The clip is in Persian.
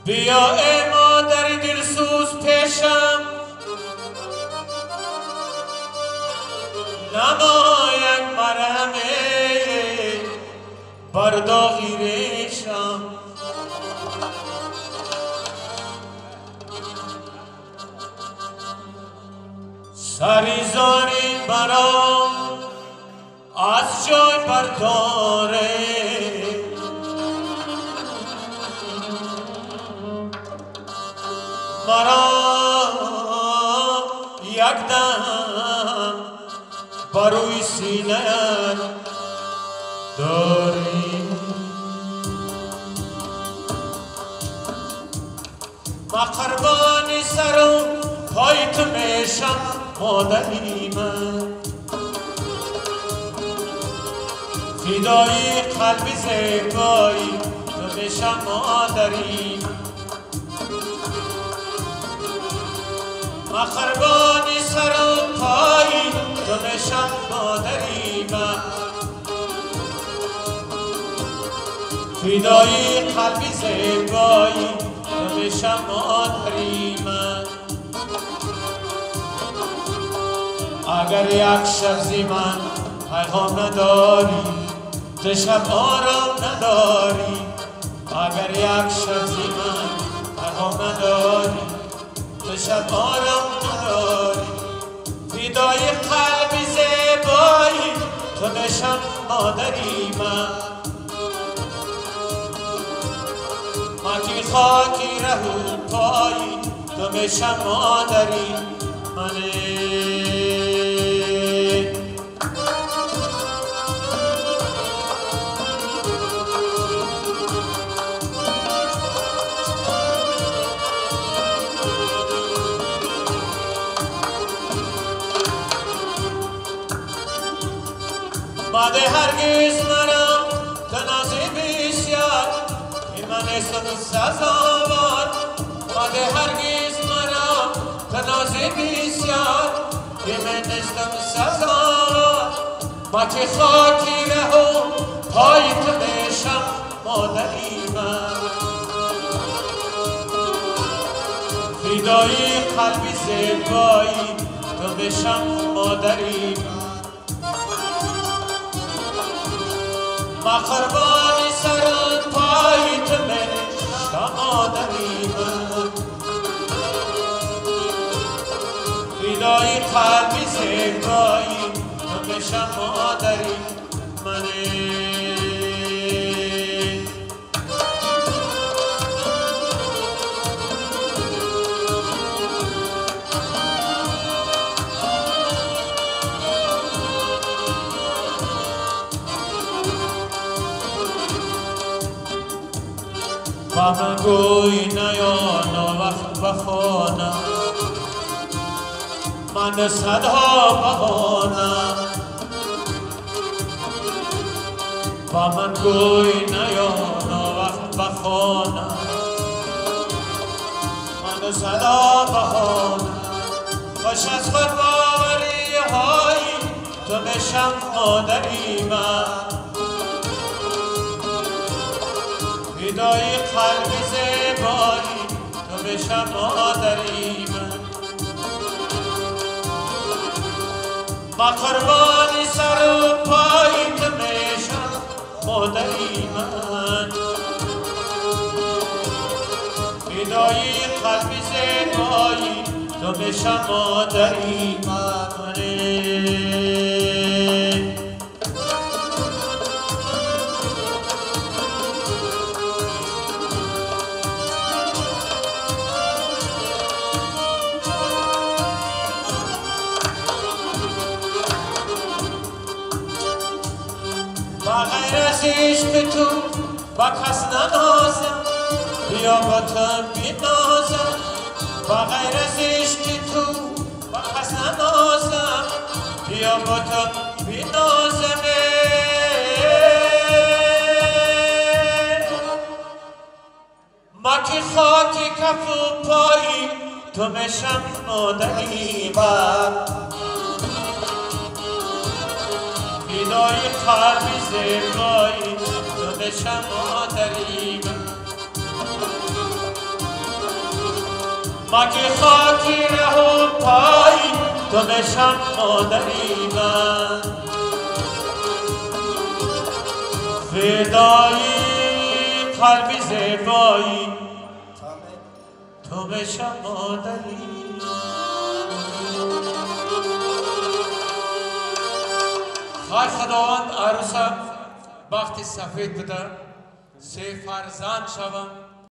بیا ای مادر دلسوز پیشم نماید مرهم بر داغی ریشم سریزاری برام از جای برداره مرا یک دم بروی سینه‌ات داری ما قربانی سر و پای تو میشم مادری من فدای قلب زیبایی تو میشم مادری ما قربانی سر و پای تو میشم مادری من فدای قلب زیبایی تو میشم مادری من اگر یک شب زی من پیغام نداری تو شب آرام نداری اگر یک شب زی من پیغام نداری تو شب آرام نداری فدای قلب زیبایی تو میشم مادری من ما که خاکی ره پایی تو میشم مادری منه ماده هرگز مرا تنازی بسیار که من استم سزاوار ماده هرگز مرا تنازی بسیار که من استم سزاوار ما که خاکی رهو پای تو میشم مادری من فدای قلب زیبایی تو میشم مادری من ما قربانی سر پای تو میشم مادری من فدای قلب زیبایی تو میشم مادری من با من گوی نیانا وقت بخوانم من صدها بخوانم با من گوی نیانا وقت بخوانم من صدا بخوانم خوش از خود باوری های تو میشم مادری من فدای قلب زیبایی تو میشم مادری من ما قربانی سر و پای تو میشم مادری من فدای قلب زیبایی تو میشم مادری من بغیر از عشق تو با کس ننازم بیا با تو بنازم بغیر از عشق تو با کس ننازم بیا با تو بنازم ما که خاکی کف و پایی تو میشم مادری من فدای قلب زیبایی تو میشم مادری من مگه خاکی ره و پای تو نشان مادری من فدایی قلبی زیبایی تو بشم مادری خواهی خداوند عروسم بخت سفید بده 3 فرزند شوم